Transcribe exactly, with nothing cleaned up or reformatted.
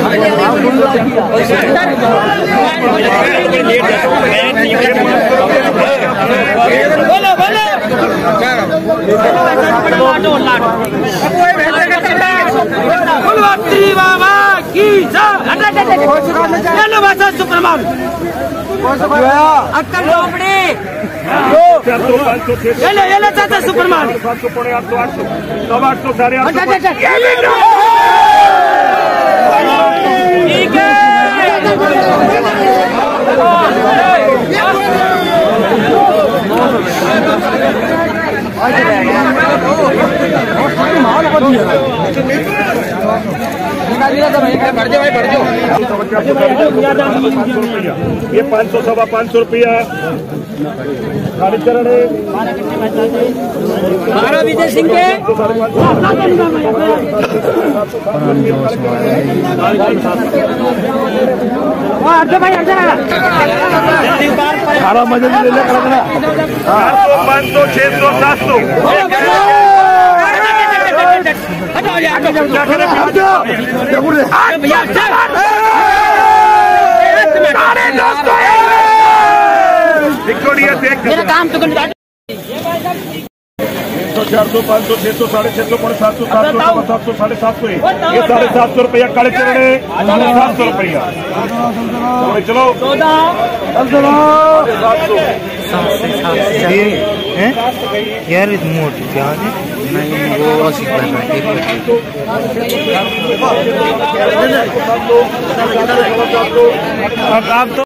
सुप्रमान अक्कल चोपड़ी ये ले ये ले चाचा सुप्रमान सात सौ पौने आठ सौ आठ सौ सब आठ सौ साढ़े आठ सौ ठीक है। ये पाँच सौ सवा पाँच सौ रुपया चरण बारह विजय सिंह के सारा मजे ले ले पाँच सौ छह सौ सात सौ विक्टोरिया से काम तो चार सौ पाँच सौ छह सौ साढ़े छह सौ पौने सात सौ सात सौ सात सौ साढ़े सात सौ ये साढ़े सात सौ रुपया काले चरण साढ़े सात सौ रुपया चलो यार मोटी क्या नहीं वो आप तो